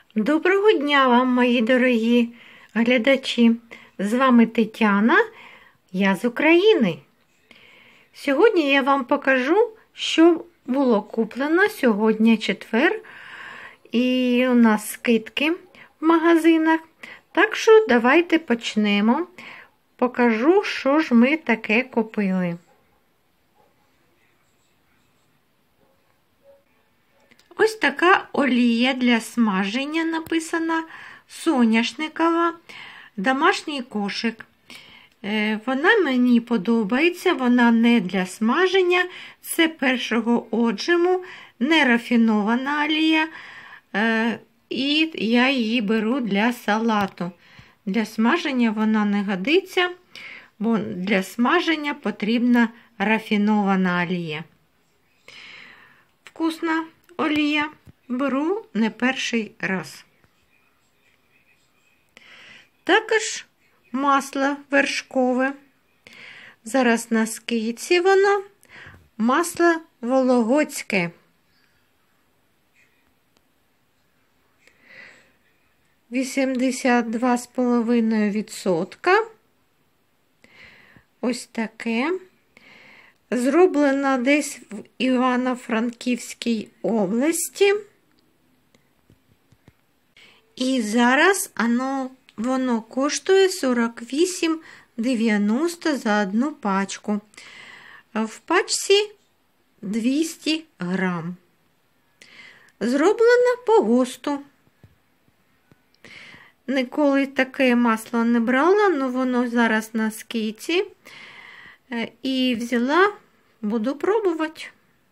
Доброго дня вам, мої дорогі глядачі! З вами Тетяна, я з України. Сьогодні я вам покажу, що було куплено сьогодні четвер. І у нас скидки в магазинах. Так що давайте почнемо. Покажу, що ж ми таке купили. Ось така олія для смаження написана, соняшникова, домашній кошик. Вона мені подобається, вона не для смаження, це першого отжиму, не рафінована олія, і я її беру для салату. Для смаження вона не годиться, бо для смаження потрібна рафінована олія. Вкусна олія, беру не перший раз. Також масло вершкове. Зараз на скидці воно. Масло вологодське. 82,5%. Ось таке. Зроблено десь в Івано-Франківській області. І зараз воно коштує 48,90 за одну пачку. В пачці 200 грам. Зроблено по ГОСТу. Ніколи таке масло не брала, але воно зараз на скидці. И взяла, буду пробовать.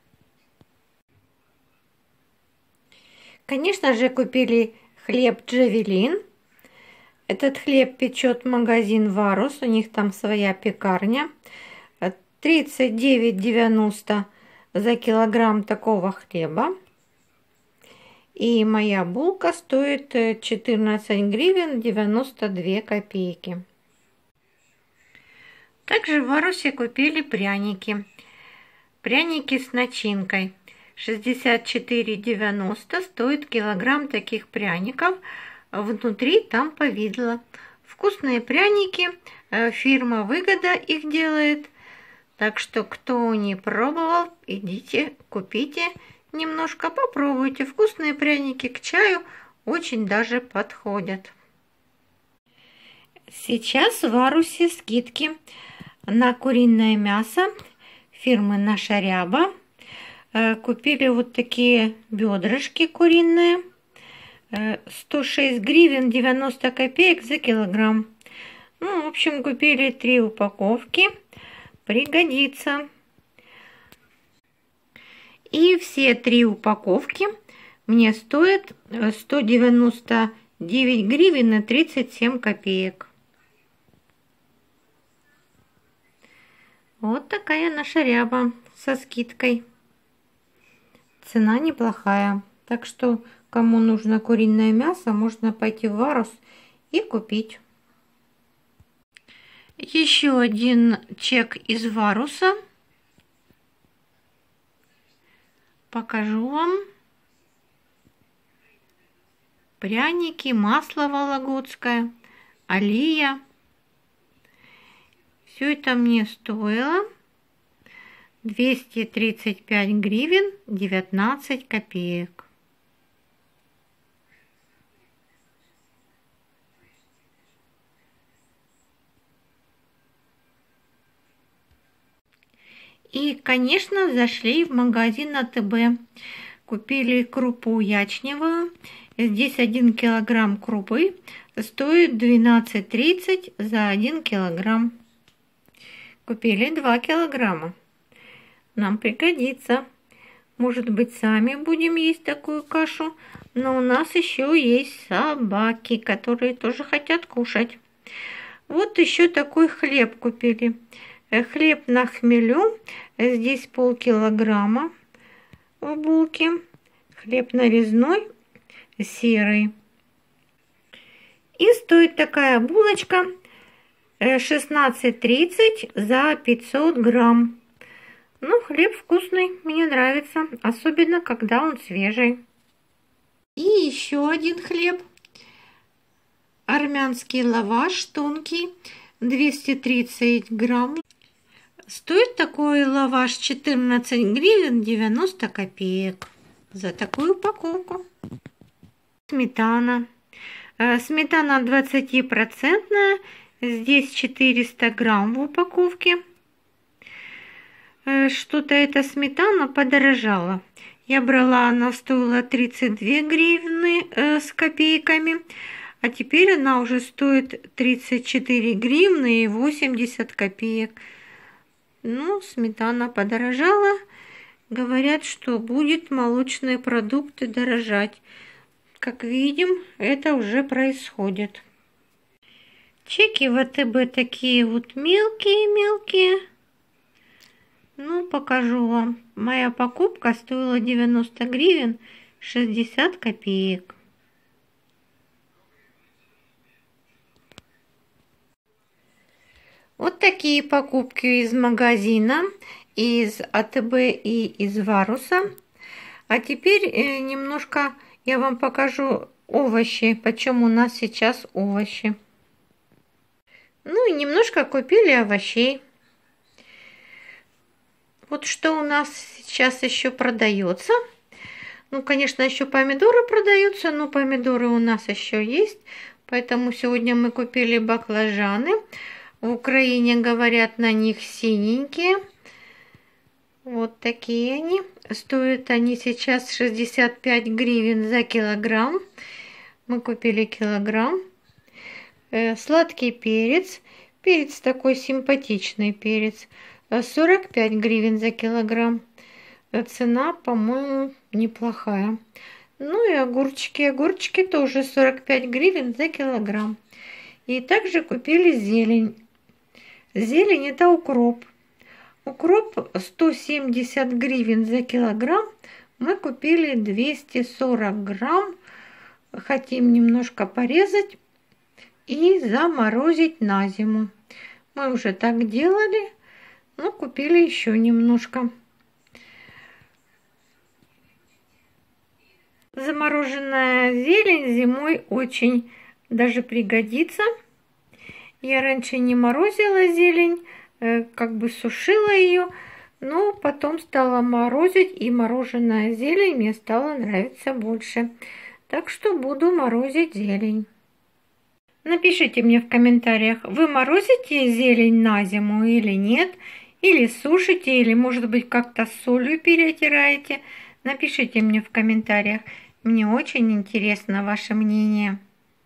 Конечно же, купили хлеб Джавелин. Этот хлеб печет магазин Варус, у них там своя пекарня. 39,90 за килограмм такого хлеба. И моя булка стоит 14 гривен 92 копейки. Также в Варусе купили пряники. Пряники с начинкой. 64,90 стоит килограмм таких пряников. Внутри там повидло. Вкусные пряники. Фирма Выгода их делает. Так что, кто не пробовал, идите, купите немножко, попробуйте. Вкусные пряники к чаю очень даже подходят. Сейчас в Варусе скидки на куриное мясо фирмы Наша Ряба. Купили вот такие бедрышки куриные. 106 гривен 90 копеек за килограмм. Ну, в общем, купили 3 упаковки. Пригодится. И все 3 упаковки мне стоят 199 гривен и 37 копеек. Вот такая Наша Ряба со скидкой. Цена неплохая. Так что, кому нужно куриное мясо, можно пойти в Варус и купить. Еще один чек из Варуса. Покажу вам. Пряники, масло вологодское, олия. Все это мне стоило 235 гривен 19 копеек. И, конечно, зашли в магазин АТБ. Купили крупу ячневую. Здесь 1 килограмм крупы стоит 12,30 за 1 килограмм. Купили 2 килограмма. Нам пригодится. Может быть, сами будем есть такую кашу. Но у нас еще есть собаки, которые тоже хотят кушать. Вот еще такой хлеб купили. Хлеб на хмелю. Здесь полкилограмма в булке. Хлеб нарезной, серый. И стоит такая булочка 16,30 за 500 грамм. Ну, хлеб вкусный, мне нравится, особенно когда он свежий. И еще один хлеб. Армянский лаваш тонкий, 230 грамм. Стоит такой лаваш 14 гривен 90 копеек за такую упаковку. Сметана. Сметана 20%, здесь 400 грамм в упаковке. Что-то эта сметана подорожала. Я брала, она стоила 32 гривны с копейками, а теперь она уже стоит 34 гривны и 80 копеек. Ну, сметана подорожала. Говорят, что будет молочные продукты дорожать. Как видим, это уже происходит. Чеки ВТБ такие вот мелкие-мелкие. Ну, покажу вам. Моя покупка стоила 90 гривен 60 копеек. Вот такие покупки из магазина, из АТБ и из Варуса. А теперь немножко я вам покажу овощи, почем у нас сейчас овощи. Ну и немножко купили овощей. Вот что у нас сейчас еще продается. Ну, конечно, еще помидоры продаются, но помидоры у нас еще есть. Поэтому сегодня мы купили баклажаны. В Украине говорят на них синенькие. Вот такие они. Стоят они сейчас 65 гривен за килограмм. Мы купили килограмм. Сладкий перец. Перец такой симпатичный перец. 45 гривен за килограмм. Цена, по-моему, неплохая. Ну и огурчики. Огурчики тоже 45 гривен за килограмм. И также купили зелень. Зелень это укроп. Укроп 170 гривен за килограмм. Мы купили 240 грамм. Хотим немножко порезать и заморозить на зиму. Мы уже так делали, но купили еще немножко. Замороженная зелень зимой очень даже пригодится. Я раньше не морозила зелень, как бы сушила ее, но потом стала морозить, и мороженая зелень мне стала нравиться больше. Так что буду морозить зелень. Напишите мне в комментариях, вы морозите зелень на зиму или нет, или сушите, или может быть как-то с солью перетираете. Напишите мне в комментариях, мне очень интересно ваше мнение.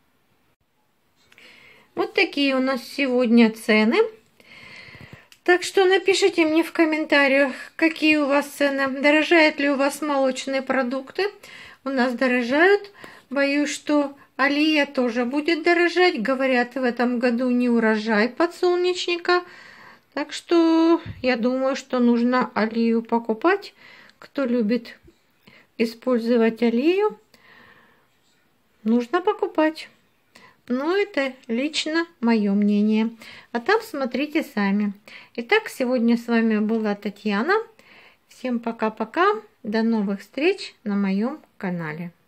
Вот такие у нас сегодня цены. Так что напишите мне в комментариях, какие у вас цены. Дорожают ли у вас молочные продукты? У нас дорожают. Боюсь, что алия тоже будет дорожать. Говорят, в этом году не урожай подсолнечника. Так что я думаю, что нужно алию покупать. Кто любит использовать алию, нужно покупать. Но это лично мое мнение. А там смотрите сами. Итак, сегодня с вами была Татьяна. Всем пока-пока. До новых встреч на моем канале.